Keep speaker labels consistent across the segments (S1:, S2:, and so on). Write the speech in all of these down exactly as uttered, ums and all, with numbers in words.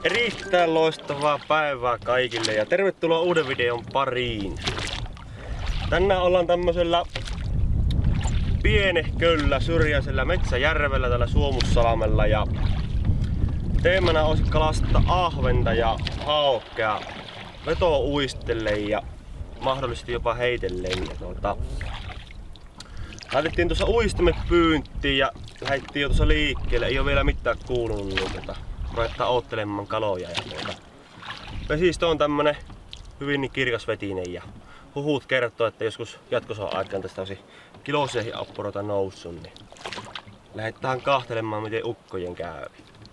S1: Erittäin loistavaa päivää kaikille ja tervetuloa uuden videon pariin. Tänään ollaan tämmöisellä pienehköllä syrjäisellä metsäjärvellä täällä Suomussalmella ja teemana olisi kalastaa ahventa ja haukkea vetouistellen ja mahdollisesti jopa heitellen. Ja tuota, laitettiin tuossa uistimet pyyntiin ja lähdettiin jo tuossa liikkeelle, ei ole vielä mitään kuulunut, niin tuota, ruvetaan oottelemaan kaloja. Ja tuota, vesistö on tämmönen hyvin niin kirkasvetinen ja huhut kertoo, että joskus jatkosodan aikaan tästä olisi kiloseihin appuroita noussut, niin lähdetään kahtelemaan miten ukkojen käy.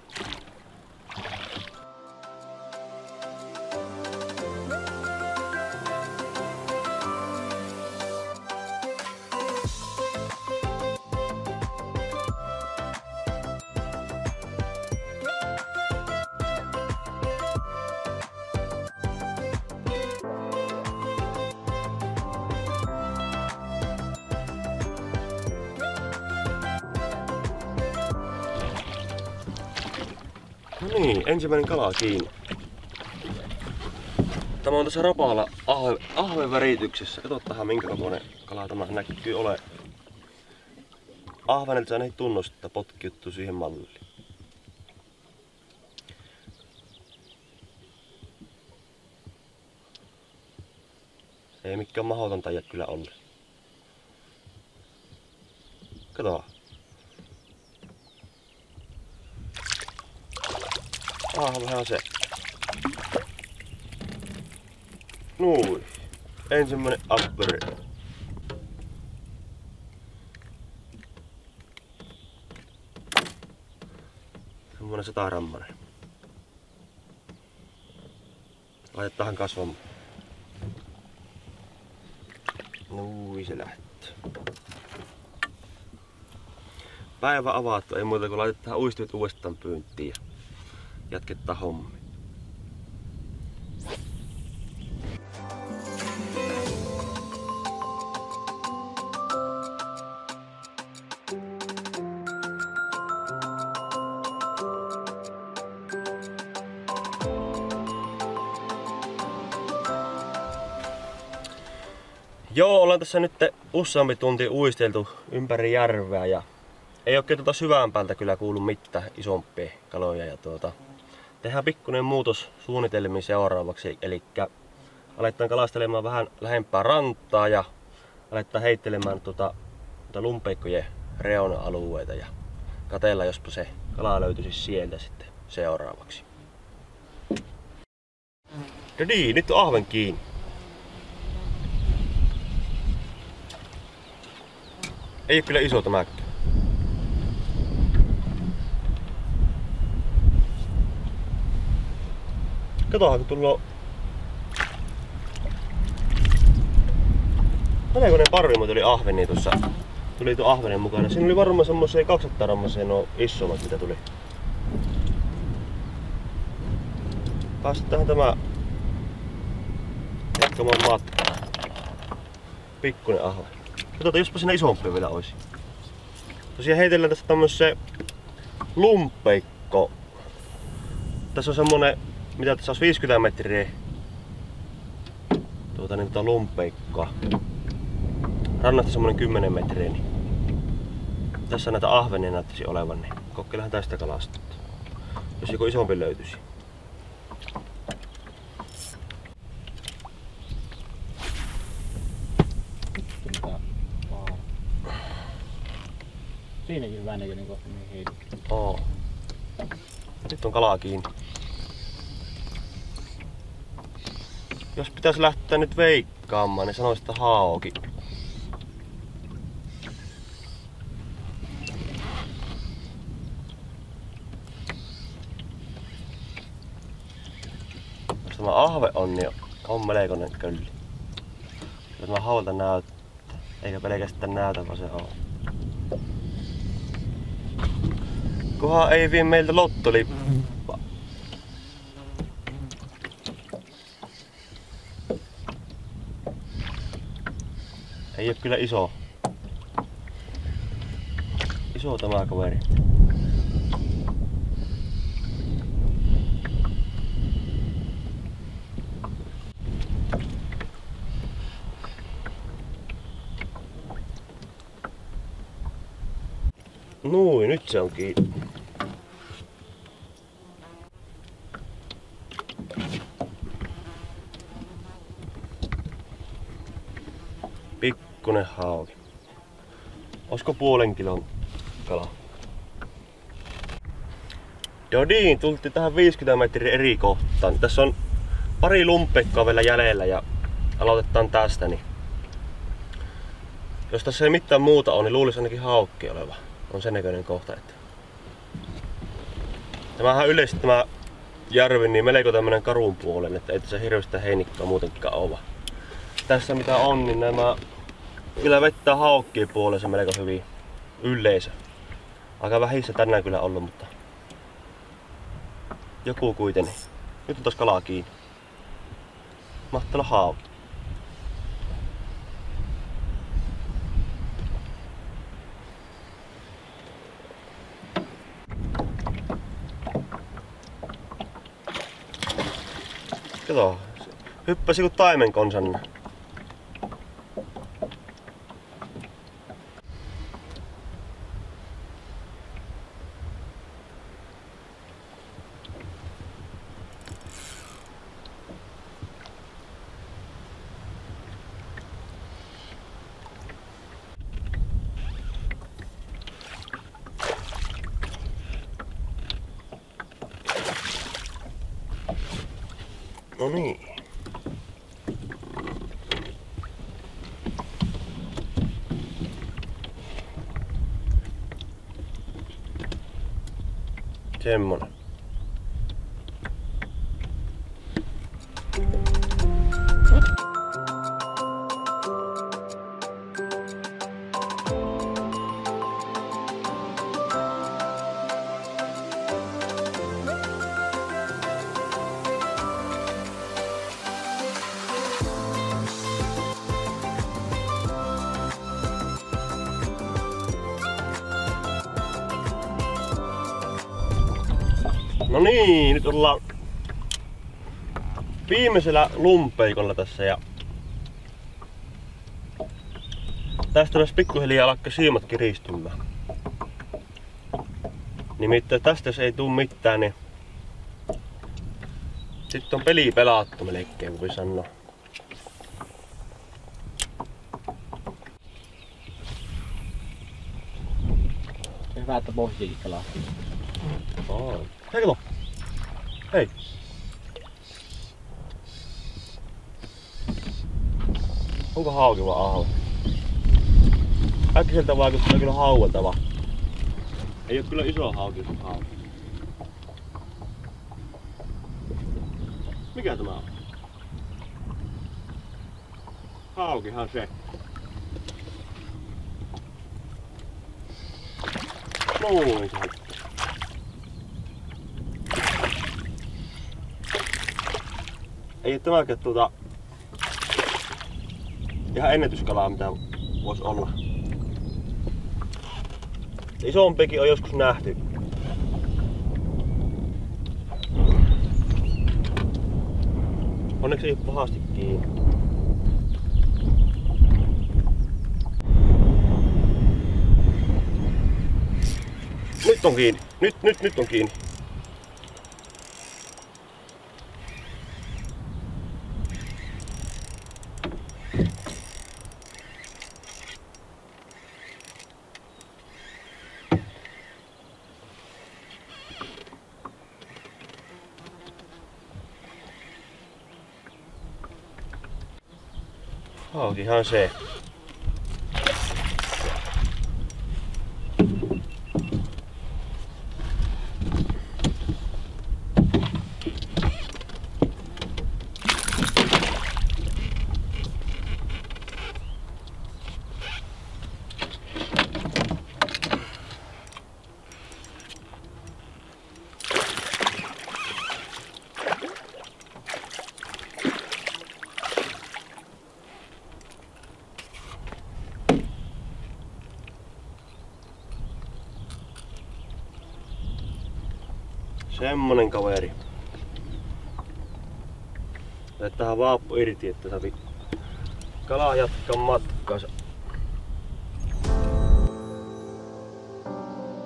S1: No niin, ensimmäinen kala kiinni. Tämä on tässä rapalla ahve, ahven värityksessä. Katsotaan minkä kokoinen kala tämä näkyy ole. Ahvenelta ei tunnustetta potkiuttu siihen malliin. Ei mikään mahdoton taida kyllä olla. Kato. Ahvehan on se. Nui. Ensimmäinen apperi. Semmonen satarammanen. Laitetaan kasvamaan. Nui, se lähtee. Päivä avattu, ei muuta kuin laitetaan uistimet uudestaan pyyntiin ja jatketaan hommi. Joo, ollaan tässä nyt useampi tunti uisteltu ympäri järveä ja ei oikein tuota syvään päältä kyllä kuulu mitään isompia kaloja. Ja tuota, tehdään pikkuinen muutos suunnitelmiin seuraavaksi, eli aletaan kalastelemaan vähän lähempää rantaa ja aletaan heittelemään tuota, tuota lumpeikkojen reuna-alueita ja katsella, jospa se kala löytyisi sieltä sitten seuraavaksi. No niin, nyt on ahven kiinni. Ei ole kyllä iso tämäkään. Katohan kun tullaan melkoinen parvi, mutta tuli ahveni tuossa. Tuli tuon ahvenen mukana. Siinä oli varmaan semmosia kaksisataa rammasia nuo isommat mitä tuli. Päästetään tämä jatkamaan matkaa. Pikkunen ahve. Katsotaan, jospa siinä isompi vielä olisi. Tosiaan heitellään tässä tämmössä lumpeikko. Tässä on semmonen, mitä tässä olisi viisikymmentä metriä tuota niin tuota lumpeikkoa. Rannasta semmonen kymmenen metriä. Niin tässä näitä ahvenia näyttäisi olevan, niin kokeillaan tästä kalastaa. Jos joku isompi löytyisi.
S2: Siinäkin hyvä näköinen kohta mihin heidät.
S1: Oo. Nyt on kalaa kiinni. Jos pitäisi lähteä nyt veikkaamaan, niin sanoisin, että hauki. Jos tämä ahve on, niin on melkoinen kölli. Jos mä haulta näyttää, eikä pelkästään näytä, vaan se on. Kunhan ei vie meiltä lottolippaa. Ei oo kyllä iso. Iso tämä kaveri. Nui, nyt se on kiinni. Pikkunen hauki. Olisiko puolen kilon kala? Jodiin, tultiin tähän viisikymmentä metriä eri kohtaan. Tässä on pari lumppeikkoa vielä jäljellä ja aloitetaan tästä. Niin jos tässä ei mitään muuta ole, niin luulisi ainakin haukki oleva. On sen näköinen kohta. Että tämähän yleisesti tämä järvi niin melko tämmönen karun puolen, että ei tässä hirveästi heinikkaa muutenkaan ole. Tässä mitä on, niin nämä kyllä vettää haukkien puolensa melko hyvin yleisö. Aika vähissä tänään kyllä ollut, mutta joku kuitenkin. Nyt on taas kalaa kiinni. Mahtaa olla haukki. Kato, hyppäsi kuin taimen konsanna. No niin. Semmonen. No niin, nyt ollaan viimeisellä lumpeikolla tässä ja tästä myös pikkuhiljaa alkaa siimat kiristymään. Nimittäin tästä jos ei tuu mitään, niin sitten on peli pelattu melkein, voi sanoa.
S2: Hyvä, että pohjiakin kalaa.
S1: Oh. Hei kato! Hei! Onko hauki vai ahve? Äkkiseltä vaikuttaa kyllä hauelta vaan. Ei oo kyllä iso hauki sun hauki. Mikä tämä on? Haukihan se. Noin se hauki. Ei tämäkään tuota ihan ennätyskalaa mitä vois olla. Isompikin on joskus nähty. Onneksi ei pahasti kiinni. Nyt on kiinni. Nyt, nyt, nyt on kiinni. Haukihan se. Semmonen kaveri. Otetaan vaappu irti, että saa kala jatkaa matkaansa.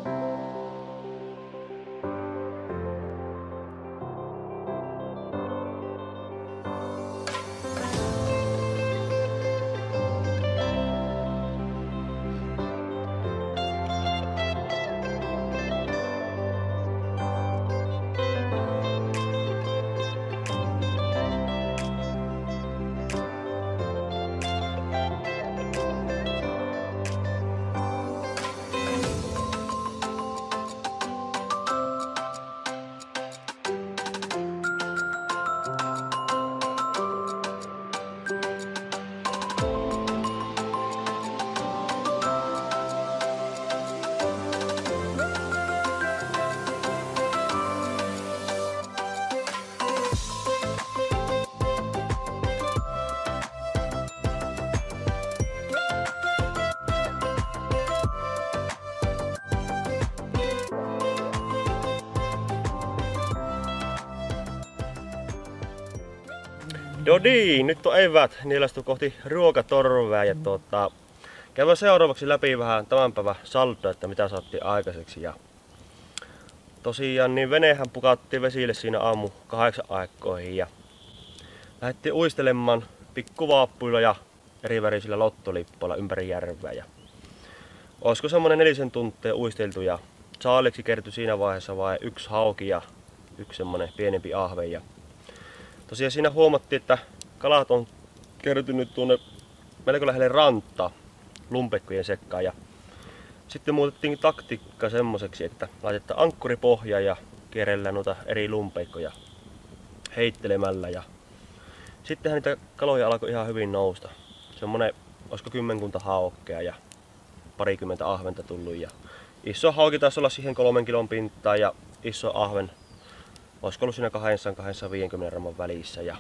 S1: No niin, nyt on evät nielastu kohti ruokatorvea ja tuota, käydään seuraavaksi läpi vähän tämän päivän saldoa, että mitä saatiin aikaiseksi. Ja tosiaan niin venehän pukattiin vesille siinä aamu kahdeksan aikoihin ja lähdettiin uistelemaan pikkuvaappuilla ja erivärisillä lottolippoilla ympäri järveä. Ja olisiko semmonen nelisen tuntia uisteltu ja saaliksi kertyi siinä vaiheessa vain yksi hauki ja yksi semmonen pienempi ahve. Ja tosiaan siinä huomattiin, että kalat on kertynyt tuonne melko lähelle rantaa lumpekkojen sekkaan. Ja sitten muutettiin taktiikka semmoiseksi, että laitetaan ankkuri pohjaan ja kierrellään noita eri lumpeikkoja heittelemällä. Ja sittenhän niitä kaloja alkoi ihan hyvin nousta. Semmonen, olisiko kymmenkunta haukkea ja parikymmentä ahventa tullut. Ja iso hauki taisi olla siihen kolmen kilon pintaan ja iso ahven olisiko ollut siinä kaksisataa kaksisataaviisikymmentä gramman välissä. Ja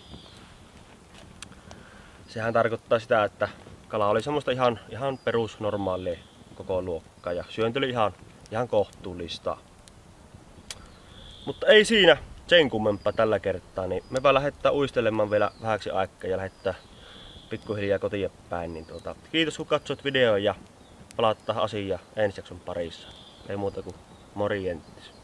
S1: sehän tarkoittaa sitä, että kala oli semmoista ihan, ihan perusnormaalia koko luokkaa ja syönti oli ihan, ihan kohtuullista. Mutta ei siinä sen kummempaa tällä kertaa, niin mepä lähdetään uistelemaan vielä vähäksi aikaa ja lähdetään pikkuhiljaa kotiin päin. Niin tuota, kiitos kun katsoit videon ja palataan asiaan ensi jakson parissa. Ei muuta kuin morjens.